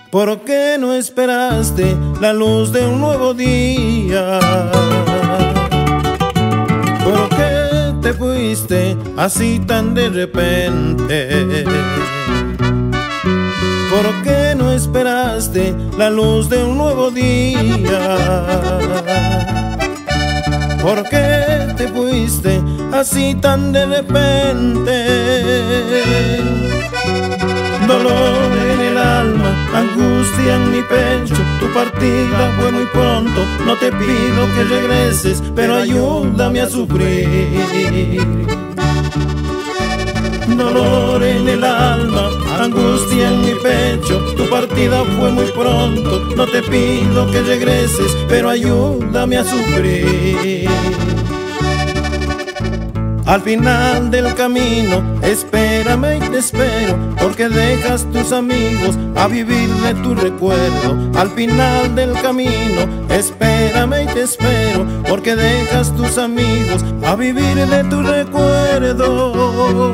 ¿Por qué no esperaste la luz de un nuevo día? ¿Por qué te fuiste así tan de repente? ¿Por qué no esperaste la luz de un nuevo día? ¿Por qué te fuiste así tan de repente? Dolor en el alma, angustia en mi pecho, tu partida fue muy pronto. No te pido que regreses, pero ayúdame a sufrir. Dolor en el alma, angustia en mi pecho, tu partida fue muy pronto. No te pido que regreses, pero ayúdame a sufrir. Al final del camino, espérame y te espero, porque dejas tus amigos a vivir de tu recuerdo. Al final del camino, espérame y te espero, porque dejas tus amigos a vivir de tu recuerdo.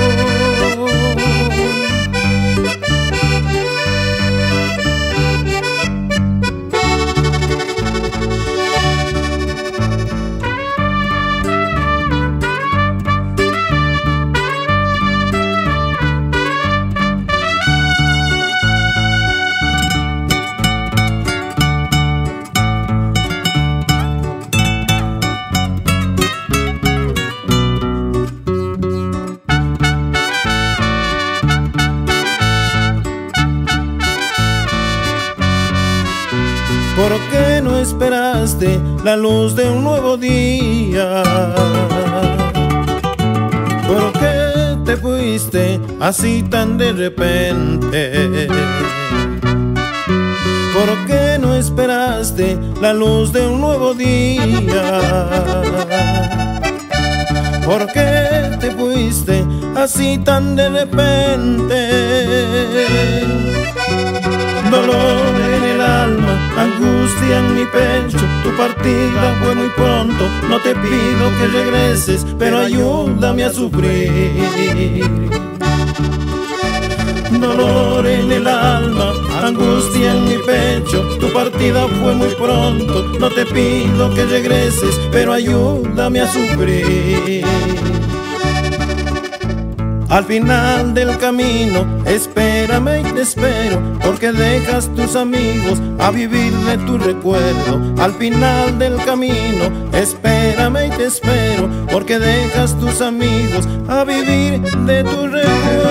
¿Por qué no esperaste la luz de un nuevo día? ¿Por qué te fuiste así tan de repente? ¿Por qué no esperaste la luz de un nuevo día? ¿Por qué te fuiste así tan de repente? Dolor en el alma, angustia en mi pecho, tu partida fue muy pronto. No te pido que regreses, pero ayúdame a sufrir. Dolor en el alma, angustia en mi pecho, tu partida fue muy pronto. No te pido que regreses, pero ayúdame a sufrir. Al final del camino, espérame y te espero, porque dejas tus amigos a vivir de tu recuerdo. Al final del camino, espérame y te espero, porque dejas tus amigos a vivir de tu recuerdo.